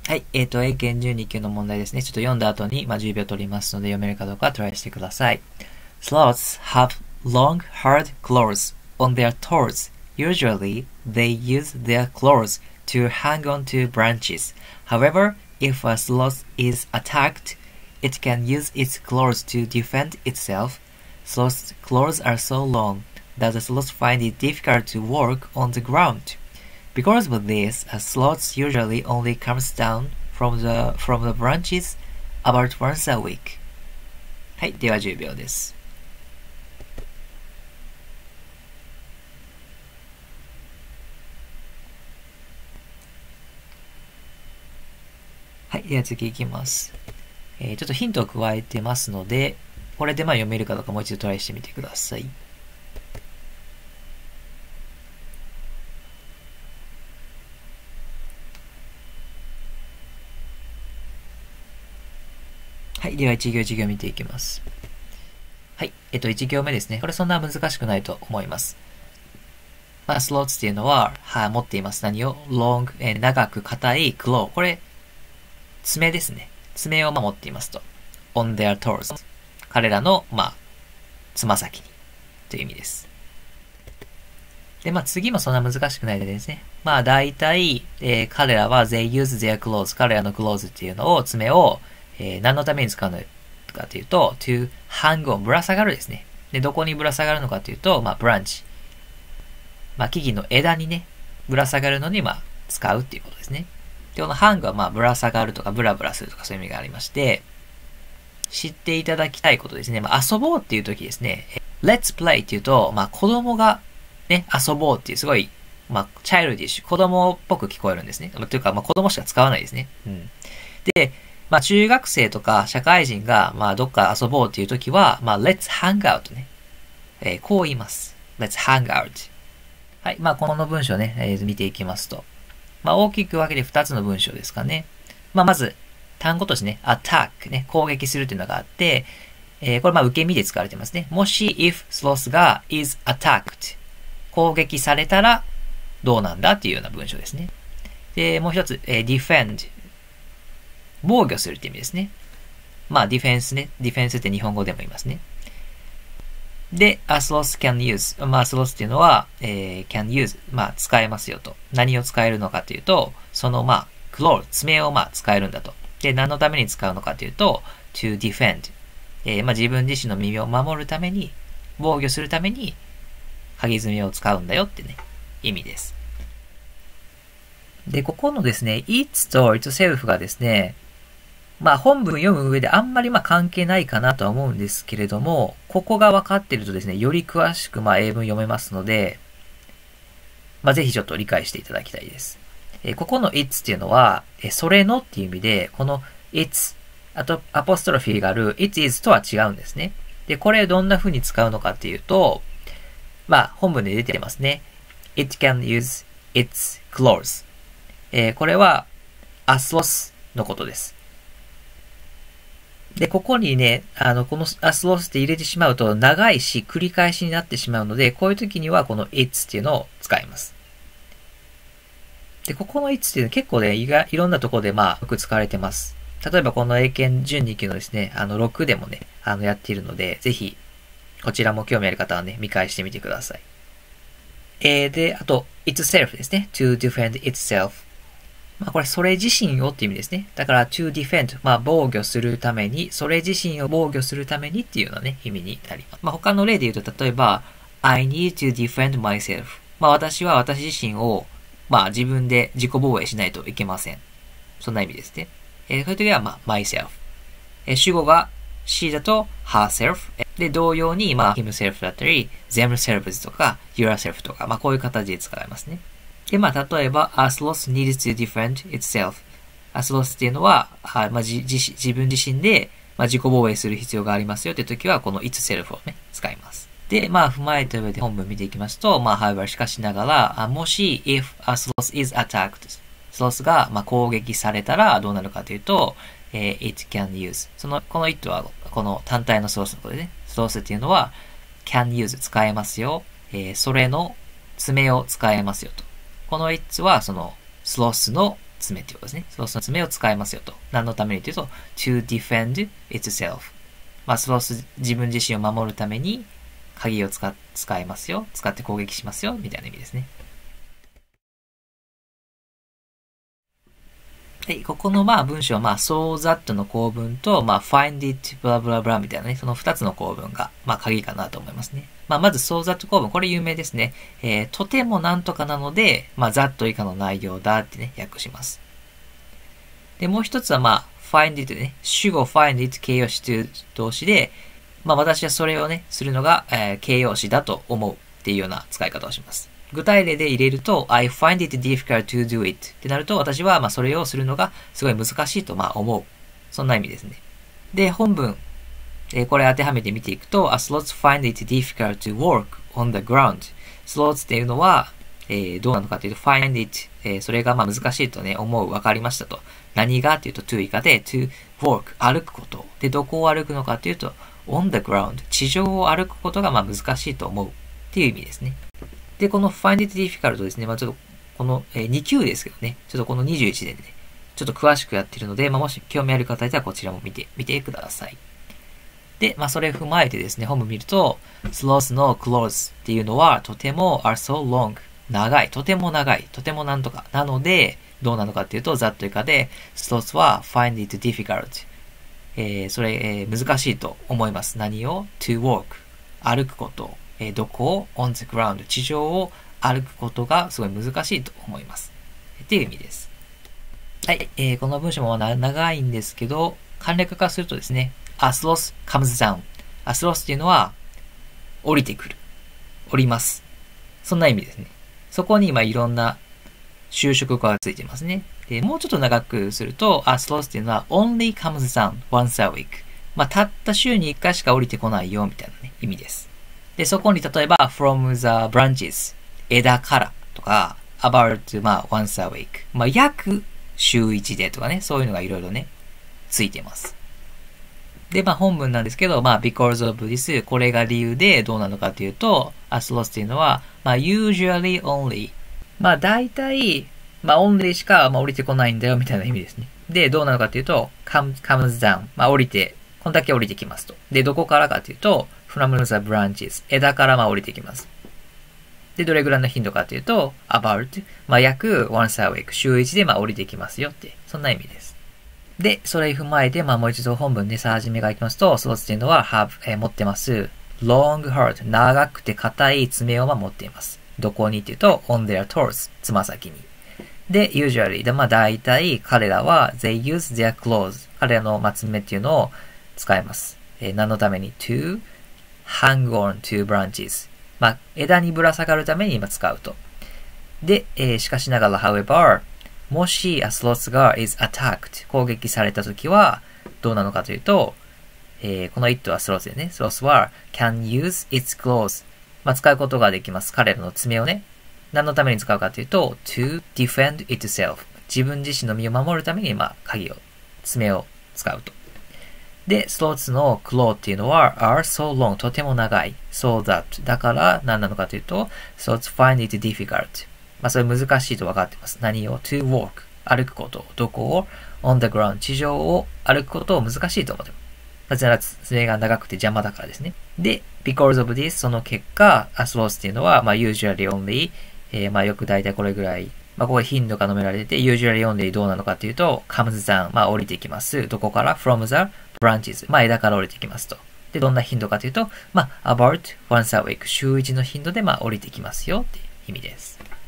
はい。英検12級の問題ですね。ちょっと読んだ後に、10秒取りますので、読めるかどうかトライしてください。Sloths have long, hard claws on their toes. Usually, they use their claws to hang on to branches. However, if a sloth is attacked, it can use its claws to defend itself. Sloth's claws are so long that the sloths find it difficult to walk on the ground. Because of this, a sloth usually only comes down from the branches about once a week. はい。では10秒です。はい。では次いきます。ちょっとヒントを加えてますので、これで読めるかどうかもう一度トライしてみてください。はい。では1行1行見ていきます。はい。1行目ですね。これそんな難しくないと思います。スローツっていうのは、持っています。何を long、長く硬い claw。これ、爪ですね。爪を持っていますと。on their toes。彼らの、つま先に。という意味です。で、次もそんな難しくないですね。大体、彼らは they use their claws。彼らの claws っていうのを、爪を、何のために使うのかというと、to hang on、ぶら下がるですね。で、どこにぶら下がるのかというと、branch。木々の枝にね、ぶら下がるのに、使うっていうことですね。で、この hang は、ぶら下がるとか、ブラブラするとかそういう意味がありまして、知っていただきたいことですね。遊ぼうっていう時ですね。let's play っていうと、子供がね、遊ぼうっていうすごい、チャイルディッシュ、子供っぽく聞こえるんですね。というか、子供しか使わないですね。うん。で、中学生とか社会人が、どっか遊ぼうっていう時は、let's hang out ね。こう言います。let's hang out。はい。この文章ね、見ていきますと。大きく分けて2つの文章ですかね。まず、単語としてね、attack ね、攻撃するというのがあって、これ受け身で使われてますね。もし if sloth が is attacked 攻撃されたらどうなんだっていうような文章ですね。で、もう一つ、defend 防御するって意味ですね。ディフェンスね。ディフェンスって日本語でも言いますね。で、a sloth can use。sloth っていうのは、can use。使えますよと。何を使えるのかというと、そのclaw、爪を使えるんだと。で、何のために使うのかというと、to defend。自分自身の耳を守るために、防御するために、鍵爪を使うんだよってね、意味です。で、ここのですね、its と itself がですね、本文読む上であんまり関係ないかなとは思うんですけれども、ここが分かっているとですね、より詳しく英文読めますので、ぜひちょっと理解していただきたいです。ここの it's っていうのは、それのっていう意味で、この it's、あとアポストロフィーがある it is とは違うんですね。で、これどんな風に使うのかっていうと、本文で出てますね。it can use its claws。これは a sloth のことです。で、ここにね、この a sloth って入れてしまうと長いし繰り返しになってしまうので、こういう時にはこの it's っていうのを使います。で、ここの it's っていうのは結構ね、いろんなところでよく使われてます。例えばこの英検準2級のですね、6でもね、やっているので、ぜひ、こちらも興味ある方はね、見返してみてください。で、あと、itself ですね。to defend itself。これ、それ自身をっていう意味ですね。だから、to defend、防御するために、それ自身を防御するためにっていうようなね、意味になります。他の例で言うと、例えば、I need to defend myself。私は私自身を、自分で自己防衛しないといけません。そんな意味ですね。こういう時は、myself。主語が she だと herself。で、同様に、himself だったり、themselves とか、yourself とか、こういう形で使いますね。で、例えば、a sloth needs to defend itself。a sloth っていうのは、自分自身で、自己防衛する必要がありますよって時は、この itself をね、使います。で、踏まえた上で本文見ていきますと、however しかしながら、もし、if a sloth is attacked、スロースが、攻撃されたらどうなるかというと、it can use。この it は、この単体のスロースのことでね、スロースっていうのは、can use 使えますよ。それの爪を使えますよと。この it は、その、スロースの爪っていうことですね。スロースの爪を使いますよと。何のためにというと、to defend itself。まあ、スロース自分自身を守るために、鍵を使いますよ。使って攻撃しますよ。みたいな意味ですね。はい、ここの文章はso that の構文とfind it ブラブラブラみたいなね、その2つの構文が鍵かなと思いますね。まず so that 構文、これ有名ですね。とてもなんとかなので、that 以下の内容だってね、訳します。で、もう一つはfind it ね、主語 find it 形容詞という動詞で、私はそれをね、するのが、形容詞だと思うっていうような使い方をします。具体例で入れると、I find it difficult to do it ってなると、私はそれをするのがすごい難しいと思う。そんな意味ですね。で、本文、これ当てはめて見ていくと、sloths find it difficult to walk on the ground. sloths っていうのは、どうなのかというと、find it、それが難しいとね、わかりましたと。何がというと、to 以下で、to walk、歩くこと。で、どこを歩くのかというと、on the ground、地上を歩くことが難しいと思うっていう意味ですね。で、この find it difficult ですね。ちょっと、この、2級ですけどね。ちょっとこの21年でね、ちょっと詳しくやってるので、もし興味ある方いたらこちらも見てください。で、それを踏まえてですね、本文見ると、sloth の clause っていうのは、とても are so long。長い。とても長い。とてもなんとか。なので、どうなのかっていうと、that 以下で、sloth は find it difficult。それ、難しいと思います。何を to walk。歩くこと。どこを on the ground。地上を歩くことがすごい難しいと思います。っていう意味です。はい。この文章も長いんですけど、簡略化するとですね、a sloth comes down。a sloth っていうのは、降りてくる。降ります。そんな意味ですね。そこに今いろんな修飾語がついてますね。で、もうちょっと長くすると、a sloth っていうのは only comes down once a week。たった週に1回しか降りてこないよ、みたいなね、意味です。で、そこに例えば from the branches 枝からとか about once a week 約週1でとかね、そういうのがいろいろね、ついてます。で、本文なんですけど、because of this これが理由でどうなのかというと、a sloth っていうのはusually only 大体only しか降りてこないんだよみたいな意味ですね。で、どうなのかというと comes down 降りてこんだけ降りてきますと。で、どこからかというとfrom the branches 枝から降りてきます。で、どれぐらいの頻度かというと about 約 once a week 週1で降りてきますよって、そんな意味です。で、それ踏まえて、もう一度本文でさ始めがいきますと、slothっていうのは have、持ってます。long hard 長くて硬い爪を持っています。どこにっていうと on their toes つま先に。で、usually で、大体彼らは they use their claws 彼らの爪っていうのを使います。何のために to hang on to branches 枝にぶら下がるために今使うと。で、しかしながら howeverもし a sloth が is attacked 攻撃されたときはどうなのかというと、この it は sloth でね、sloth は can use its claws 使うことができます。彼らの爪をね。何のために使うかというと to defend itself 自分自身の身を守るために爪を使うと。で、sloths の claw っていうのは are so long とても長い so that だから何なのかというと sloths find it difficultそれ難しいと分かってます。何を to walk 歩くこと。どこを on the ground 地上を歩くことを難しいと思ってます。なぜなら爪が長くて邪魔だからですね。で、because of this その結果、a sloth っていうのはusually only、よく大体これぐらい、ここで頻度が述べられて、usually only どうなのかというと、comes down 降りてきます。どこから from the branches 枝から降りてきますと。で、どんな頻度かというと、about once a week 週1の頻度で降りてきますよっていう意味です。